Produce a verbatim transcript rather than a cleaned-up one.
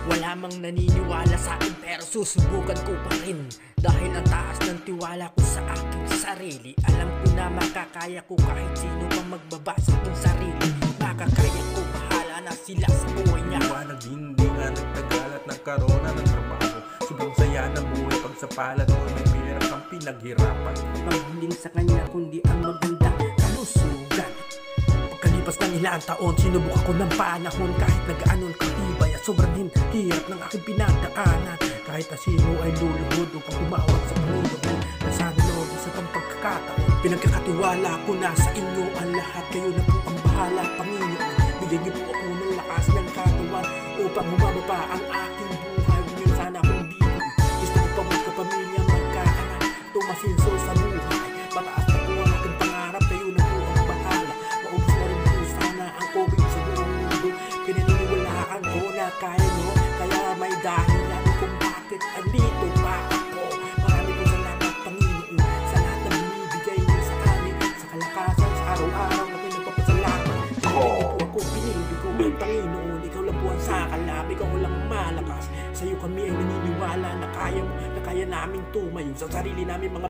Wala mang naniniwala sa akin pero susubukan ko pa rin. Dahil ang taas ng tiwala ko sa aking sarili. Alam ko na makakaya ko kahit sino pang magbabasa kong sarili. Makakaya ko, bahala na sila sa buhay niya. Liwanag hindi nga nagtagal at nagkaroon na ng trabaho. Sobrang saya ng buhay pag sa palad mo may pera kang pinaghirapan. Paghiling sa kanya kundi ang magandang kalusugan. Pagkalipas ng ilang taon, sinubok ako ng panahon. Kahit nag-aanon katibay at sobrang hirap ng aking pinagdaanan. Kahit na sino ay luluhod upang tumawag sa Panginoon. Nasana loob sa pang pagkakataon. Pinagkakatiwala ko na sa inyo ang lahat. Kayo na po ang bahala, Panginoon. Bigyan niyo po ako ng lakas ng katawan upang humaba pa ang aking buhay. Ngayon sana akong bigo. Gusto ko pa magkapamilya, magkaanak, tumasinso sa buhay. Mataas na po ang aking pangarap. Kayo na po ang bahala. Maubos na rin po sana ang COVID sa buong mundo. Pinaniniwalaan ko na kaya nyo. Kaya may dahilan kung bakit andito pa ako. Marami po salamat, Panginoon, sa lahat na binibigay niyo sa amin. Sa kalakasan, sa araw-araw na pinagpapasalamat. Hindi po ako pinili ko ang Panginoon. Ikaw lang po ang sakalab, ikaw lang ang malakas. Sa'yo kami ay naniniwala na kaya mo, na kaya namin tumayo sa sarili namin mga